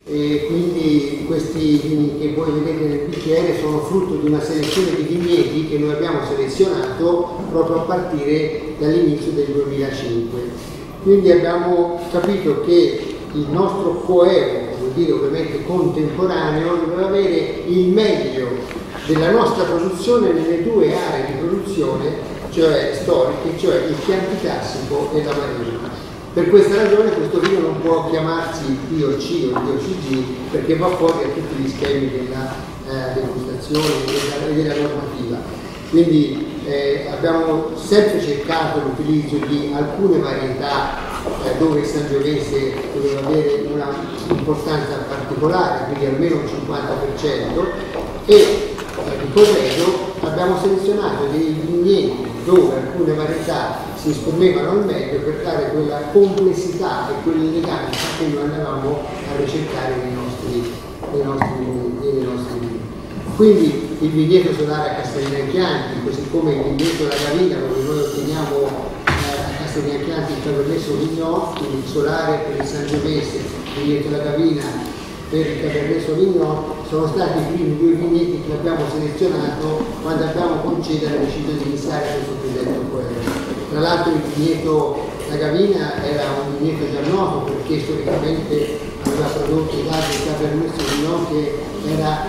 e quindi questi vini che voi vedete nel bicchiere sono frutto di una selezione di vigneti che noi abbiamo selezionato proprio a partire dall'inizio del 2005. Quindi abbiamo capito che il nostro coevo, vuol dire ovviamente contemporaneo, doveva avere il meglio della nostra produzione nelle due aree di produzione, cioè storiche, cioè il Chianti Classico e la Maremma. Per questa ragione questo vino non può chiamarsi DOC o DOCG perché va fuori a tutti gli schemi della degustazione e della normativa. Quindi abbiamo sempre cercato l'utilizzo di alcune varietà dove il Sangiovese doveva avere una importanza particolare, quindi almeno un 50%, e di Corredo abbiamo selezionato dei vigneti dove alcune varietà si esprimevano al meglio per dare quella complessità e quell'eleganza che noi andavamo a ricercare nei nostri vini. Quindi il vigneto solare a Castellina Chianti, così come il vigneto La Gavina, dove noi otteniamo a Castellina Chianti il Cabernet Sauvignon, quindi il solare per il Sangiovese, il vigneto La Gavina per il Cabernet Sauvignon, sono stati i primi due vigneti che abbiamo selezionato quando abbiamo deciso di iniziare questo progetto coevo. Tra l'altro il vigneto La Gavina era un vigneto già noto perché storicamente aveva prodotto dati del Cabernet Sauvignon che era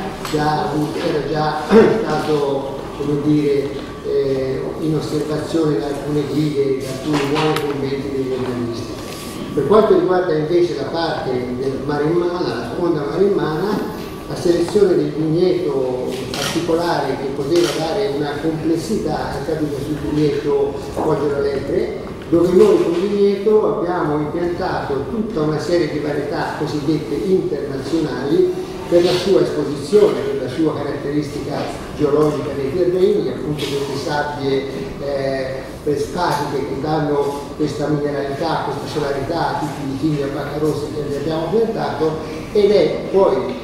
già stato, come dire, in osservazione da alcune guide, da alcuni buoni commenti degli organisti. Per quanto riguarda invece la parte del Maremmana, la sponda maremmana, la selezione del vigneto particolare che poteva dare una complessità è caduta sul vigneto Poggio la Lepre, dove noi con il vigneto abbiamo impiantato tutta una serie di varietà cosiddette internazionali per la sua esposizione, per la sua caratteristica geologica dei terreni, appunto queste sabbie prespatiche che danno questa mineralità, questa solarità a tutti i vitigni a bacca rossa che abbiamo piantato, ed è poi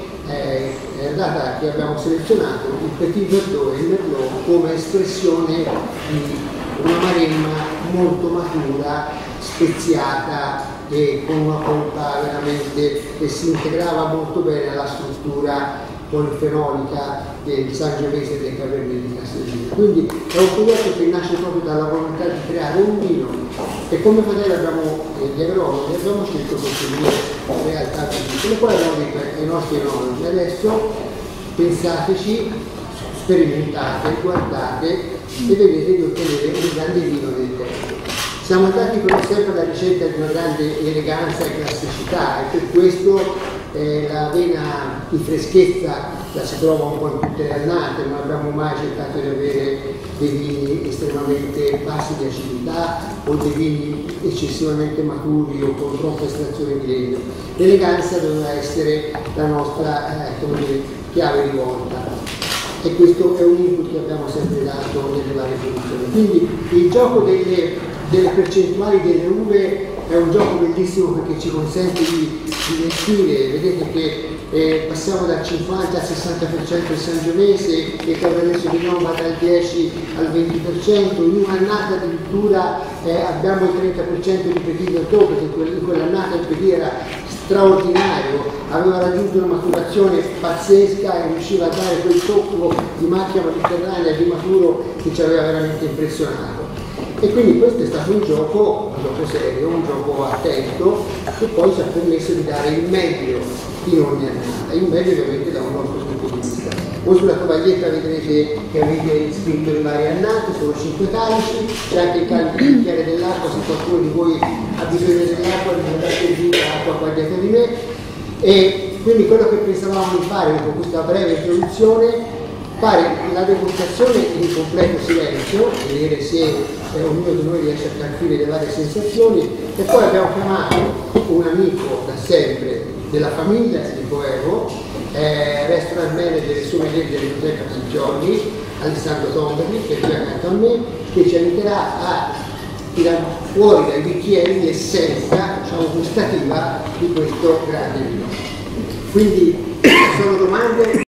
è andata che abbiamo selezionato il Petit Verdot e il Merlot come espressione di una Maremma molto matura, speziata e con una polpa veramente che si integrava molto bene alla struttura polifenolica del Sangiovese e del Cabernet di Castellina. Quindi è un progetto che nasce proprio dalla volontà di creare un vino e come fratelli gli agronomi abbiamo scelto questo vino in realtà le quali abbiamo detto ai nostri enologi: adesso pensateci, sperimentate, guardate e vedete di ottenere un grande vino del tempo. Siamo andati però sempre alla ricerca di una grande eleganza e classicità e per questo la vena di freschezza la si trova un po' in tutte le annate, non abbiamo mai cercato di avere dei vini estremamente bassi di acidità o dei vini eccessivamente maturi o con troppa estrazione di legno. L'eleganza doveva essere la nostra chiave di volta e questo è un input che abbiamo sempre dato nelle varie produzioni. Quindi il gioco delle percentuali delle uve è un gioco bellissimo perché ci consente di investire. Vedete che passiamo dal 50 al 60% il Sangiovese e il Cabernet Sauvignon va dal 10 al 20%, in un'annata addirittura abbiamo il 30% di Petit Verdot perché in quell'annata il Petit era straordinario, aveva raggiunto una maturazione pazzesca e riusciva a dare quel tocco di macchia mediterranea di maturo che ci aveva veramente impressionato. E quindi questo è stato un gioco serio, un gioco attento che poi ci ha permesso di dare il meglio in ogni annata, il meglio ovviamente da un nostro punto di vista. Voi sulla tovaglietta vedrete che avete scritto le varie annate, sono 5 calici, c'è anche il bicchiere dell'acqua se qualcuno di voi ha bisogno dell'acqua, vi andate giù l'acqua qua dietro di me. E quindi quello che pensavamo di fare con questa breve introduzione, fare la degustazione in completo silenzio, vedere se ognuno di noi riesce a capire le varie sensazioni, e poi abbiamo chiamato un amico da sempre della famiglia di Coevo, restaurant manager e sommelier dell'Enoteca Piccioni, Alessandro Tomberli, che è qui accanto a me, che ci aiuterà a tirare fuori dai bicchieri l'essenza, diciamo, gustativa di questo grande vino. Quindi sono domande.